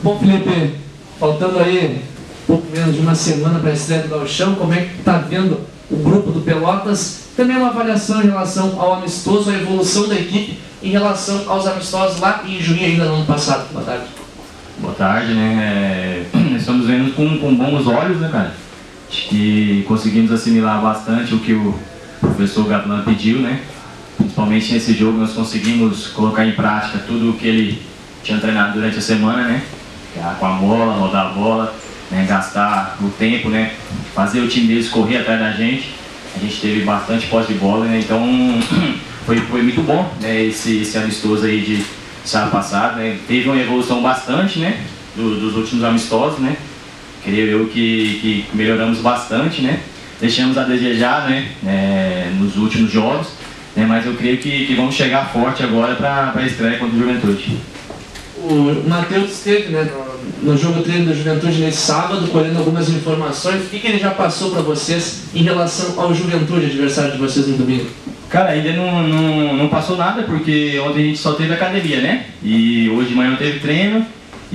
Bom, Felipe, faltando aí pouco menos de uma semana para a estreia do Gauchão, como é que está vendo o grupo do Pelotas? Também uma avaliação em relação ao amistoso, a evolução da equipe em relação aos amistosos lá em Juí ainda no ano passado. Boa tarde. Boa tarde, né? Estamos vendo com bons olhos, né, cara? Acho que conseguimos assimilar bastante o que o professor Gatlan pediu, né? Principalmente nesse jogo nós conseguimos colocar em prática tudo o que ele tinha treinado durante a semana, né? Com a bola, rodar a bola, né? Gastar o tempo, né? Fazer o time deles correr atrás da gente. A gente teve bastante posse de bola, né? Então foi muito bom, né? Esse amistoso aí de sábado passado, né? Teve uma evolução bastante, né? Dos últimos amistosos, né? Creio eu que melhoramos bastante, né? Deixamos a desejar, né? Nos últimos jogos, né? Mas eu creio que vamos chegar forte agora para a estreia contra o Juventude. O Matheus esteve, né, no jogo treino da Juventude nesse sábado, colhendo algumas informações. O que ele já passou para vocês em relação ao Juventude, adversário de vocês no domingo? Cara, ainda não passou nada, porque ontem a gente só teve academia, né? E hoje de manhã não teve treino,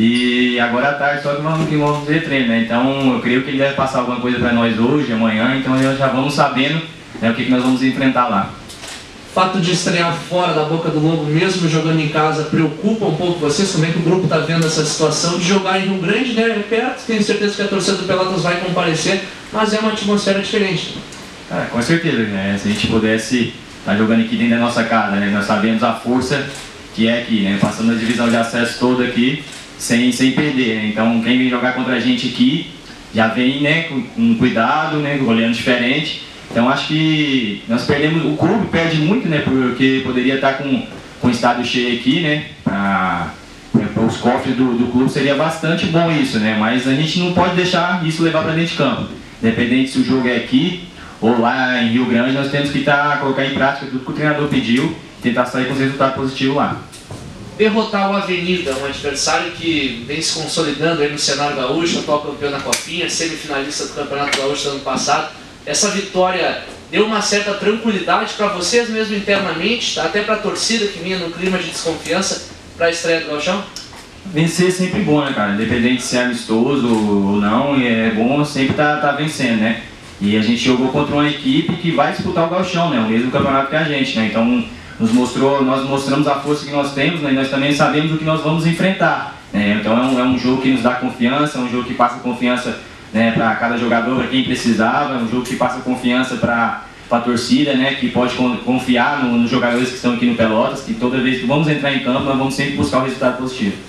e agora à tarde só que vamos ter treino, né? Então eu creio que ele deve passar alguma coisa para nós hoje, amanhã, então já vamos sabendo, né, o que nós vamos enfrentar lá. O fato de estrear fora da Boca do Lobo, mesmo jogando em casa, preocupa um pouco vocês? Como é que o grupo está vendo essa situação de jogar em Rio Grande, né? É perto, tenho certeza que a torcida do Pelotas vai comparecer, mas é uma atmosfera diferente. Cara, com certeza, né? Se a gente pudesse estar jogando aqui dentro da nossa casa, né? Nós sabemos a força que é aqui, né? Passando a divisão de acesso toda aqui, sem perder, né? Então quem vem jogar contra a gente aqui já vem, né, com cuidado, né, olhando diferente. Então acho que nós perdemos, o clube perde muito, né, porque poderia estar com o estádio cheio aqui, né, para os cofres do clube seria bastante bom isso, né, mas a gente não pode deixar isso levar para dentro de campo. Independente se o jogo é aqui ou lá em Rio Grande, nós temos que colocar em prática tudo que o treinador pediu e tentar sair com os resultados positivos lá. Derrotar o Avenida, um adversário que vem se consolidando aí no cenário gaúcho, atual campeão da Copinha, semifinalista do Campeonato Gaúcho do ano passado. Essa vitória deu uma certa tranquilidade para vocês mesmo internamente, até para a torcida que vinha no clima de desconfiança para a estreia do Gauchão? Vencer é sempre bom, né, cara? Independente de ser amistoso ou não, é bom sempre tá vencendo, né? E a gente jogou contra uma equipe que vai disputar o Gauchão, né? O mesmo campeonato que a gente, né? Então nós mostramos a força que nós temos, né? E nós também sabemos o que nós vamos enfrentar, né? Então é um jogo que nos dá confiança, é um jogo que passa confiança, né, para cada jogador, para quem precisava, é um jogo que passa confiança para a torcida, né, que pode confiar nos jogadores que estão aqui no Pelotas, que toda vez que vamos entrar em campo, nós vamos sempre buscar o resultado positivo.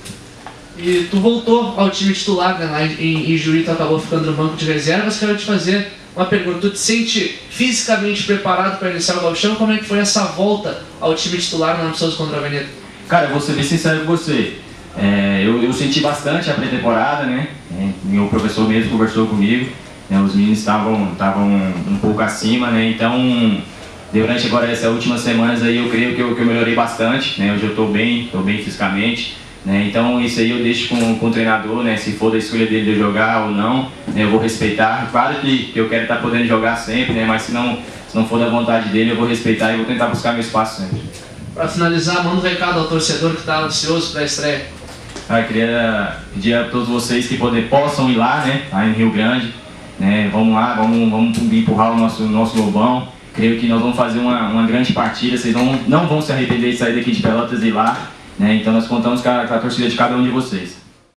E tu voltou ao time titular, né, lá em Juí, tu acabou ficando no banco de reservas. Quero te fazer uma pergunta: tu te sente fisicamente preparado para iniciar o Gauchão? Como é que foi essa volta ao time titular no amistoso contra a Avenida? Cara, eu vou ser bem sincero com você. Eu senti bastante a pré-temporada, né? Meu professor mesmo conversou comigo, né? Os meninos estavam um pouco acima, né? Então, durante agora essas últimas semanas aí, eu creio que eu melhorei bastante, né? Hoje eu estou bem fisicamente, né? Então isso aí eu deixo com o treinador, né? Se for da escolha dele de eu jogar ou não, né? Eu vou respeitar. Claro que eu quero estar podendo jogar sempre, né? Mas se não for da vontade dele, eu vou respeitar e vou tentar buscar meu espaço sempre. Para finalizar, manda um recado ao torcedor que está ansioso para a estreia. Eu queria pedir a todos vocês que possam ir lá, né, lá em Rio Grande, né, vamos lá, vamos empurrar o nosso Lobão. Creio que nós vamos fazer uma grande partida, vocês não vão se arrepender de sair daqui de Pelotas e ir lá, né, então nós contamos com a torcida de cada um de vocês.